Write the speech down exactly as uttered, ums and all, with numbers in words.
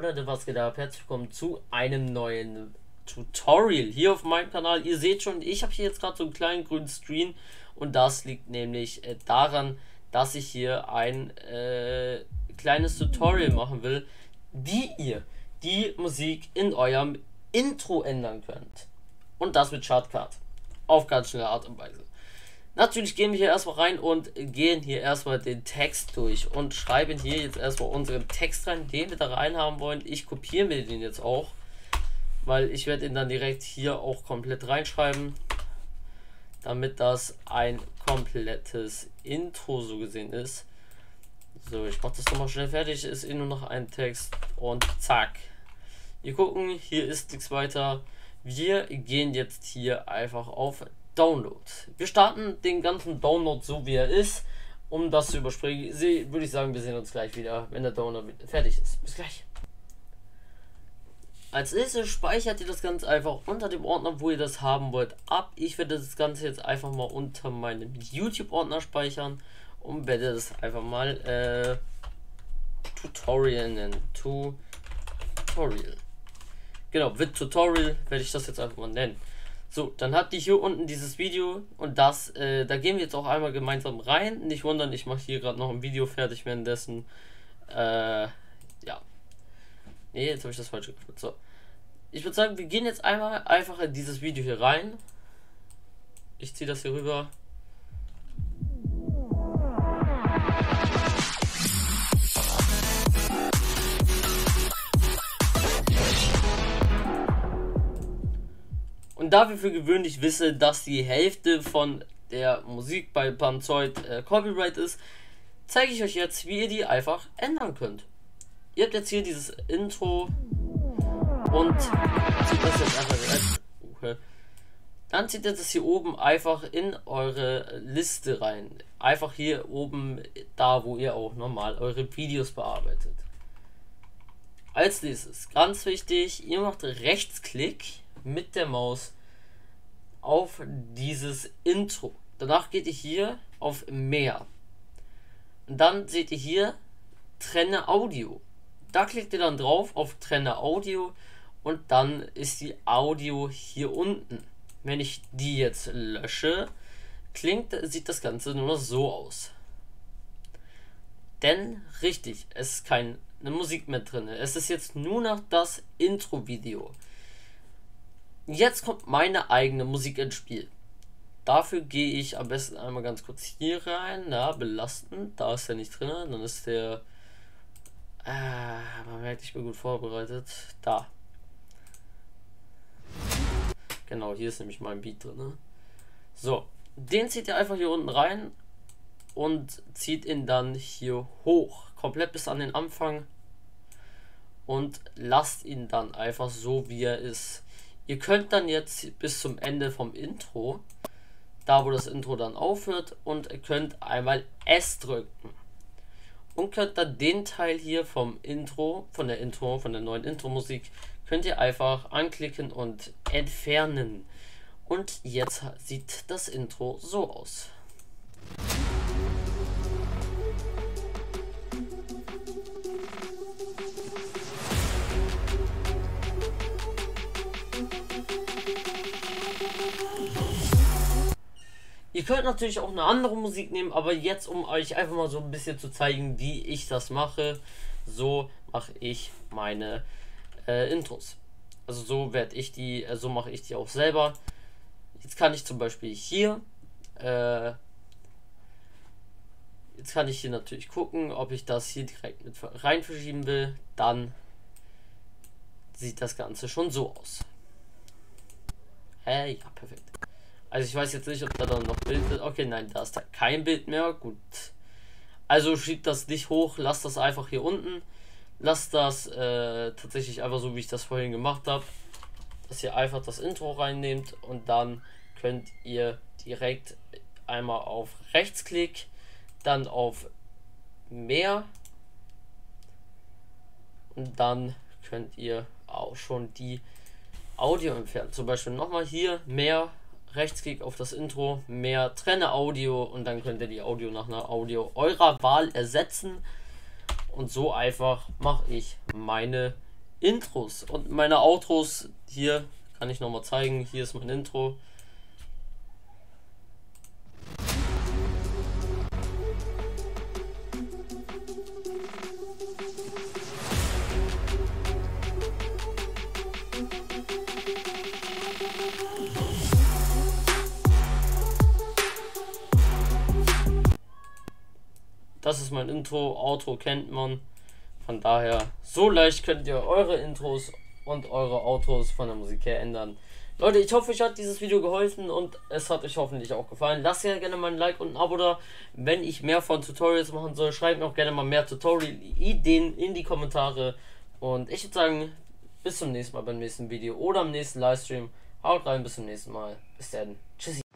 Leute, was geht ab? Herzlich willkommen zu einem neuen Tutorial hier auf meinem Kanal. Ihr seht schon, ich habe hier jetzt gerade so einen kleinen grünen Screen und das liegt nämlich äh, daran, dass ich hier ein äh, kleines Tutorial machen will, wie ihr die Musik in eurem Intro ändern könnt. Und das mit Shotcut. Auf ganz schnelle Art und Weise. Natürlich gehen wir hier erstmal rein und gehen hier erstmal den Text durch und schreiben hier jetzt erstmal unseren Text rein, den wir da rein haben wollen. Ich kopiere mir den jetzt auch, weil ich werde ihn dann direkt hier auch komplett reinschreiben, damit das ein komplettes Intro so gesehen ist. So, ich mache das nochmal schnell fertig, ist eh nur noch ein Text und zack. Wir gucken, hier ist nichts weiter. Wir gehen jetzt hier einfach auf Download. Wir starten den ganzen Download so wie er ist. Um das zu überspringen, würde ich sagen, wir sehen uns gleich wieder, wenn der Download fertig ist. Bis gleich. Als erstes speichert ihr das Ganze einfach unter dem Ordner, wo ihr das haben wollt, ab. Ich werde das Ganze jetzt einfach mal unter meinem YouTube-Ordner speichern und werde das einfach mal äh, Tutorial nennen. Tutorial. Genau, mit Tutorial werde ich das jetzt einfach mal nennen. So, dann habt ihr hier unten dieses Video und das, äh, da gehen wir jetzt auch einmal gemeinsam rein. Nicht wundern, ich mache hier gerade noch ein Video fertig währenddessen. Äh, ja. Nee, jetzt habe ich das falsch gemacht. So. Ich würde sagen, wir gehen jetzt einmal einfach in dieses Video hier rein. Ich ziehe das hier rüber. Und da wir für gewöhnlich wissen, dass die Hälfte von der Musik bei Panzoid äh, Copyright ist, zeige ich euch jetzt, wie ihr die einfach ändern könnt. Ihr habt jetzt hier dieses Intro und zieht das jetzt einfach okay. Dann zieht ihr das hier oben einfach in eure Liste rein. Einfach hier oben, da wo ihr auch normal eure Videos bearbeitet. Als nächstes, ganz wichtig, ihr macht Rechtsklick mit der Maus auf dieses Intro. Danach geht ihr hier auf Mehr. Und dann seht ihr hier Trenne Audio. Da klickt ihr dann drauf auf Trenne Audio und dann ist die Audio hier unten. Wenn ich die jetzt lösche, klingt, sieht das Ganze nur noch so aus. Denn richtig, es ist keine Musik mehr drin. Es ist jetzt nur noch das Intro-Video. Jetzt kommt meine eigene Musik ins Spiel. Dafür gehe ich am besten einmal ganz kurz hier rein. Na, belastend. Da ist er nicht drin. Dann ist der. Äh, man merkt, ich bin gut vorbereitet. Da. Genau, hier ist nämlich mein Beat drin. So, den zieht ihr einfach hier unten rein und zieht ihn dann hier hoch. Komplett bis an den Anfang. Und lasst ihn dann einfach so, wie er ist. Ihr könnt dann jetzt bis zum Ende vom Intro, da wo das Intro dann aufhört, und könnt einmal S drücken. Und könnt dann den Teil hier vom Intro, von der Intro, von der neuen Intro-Musik, könnt ihr einfach anklicken und entfernen. Und jetzt sieht das Intro so aus. Ihr könnt natürlich auch eine andere Musik nehmen, aber jetzt, um euch einfach mal so ein bisschen zu zeigen, wie ich das mache, so mache ich meine äh, Intros. Also so werde ich die, äh, so mache ich die auch selber. Jetzt kann ich zum Beispiel hier, äh, jetzt kann ich hier natürlich gucken, ob ich das hier direkt mit rein verschieben will. Dann sieht das Ganze schon so aus. Äh, ja, perfekt. Also ich weiß jetzt nicht, ob da dann noch Bild ist. Okay, nein, da ist da kein Bild mehr. Gut. Also schiebt das nicht hoch, lasst das einfach hier unten. Lasst das äh, tatsächlich einfach so, wie ich das vorhin gemacht habe. Dass ihr einfach das Intro reinnehmt und dann könnt ihr direkt einmal auf Rechtsklick, dann auf Mehr. Und dann könnt ihr auch schon die Audio entfernen. Zum Beispiel nochmal hier Mehr. Rechtsklick auf das Intro, Mehr, Trenne Audio und dann könnt ihr die Audio nach einer Audio eurer Wahl ersetzen. Und so einfach mache ich meine Intros und meine Outros. Hier kann ich nochmal zeigen. Hier ist mein Intro. Das ist mein Intro, Outro kennt man. Von daher, so leicht könnt ihr eure Intros und eure Outros von der Musik her ändern. Leute, ich hoffe, euch hat dieses Video geholfen und es hat euch hoffentlich auch gefallen. Lasst ja gerne mal ein Like und ein Abo da, wenn ich mehr von Tutorials machen soll. Schreibt mir auch gerne mal mehr Tutorial-Ideen in die Kommentare. Und ich würde sagen, bis zum nächsten Mal beim nächsten Video oder am nächsten Livestream. Haut rein, bis zum nächsten Mal. Bis dann. Tschüssi.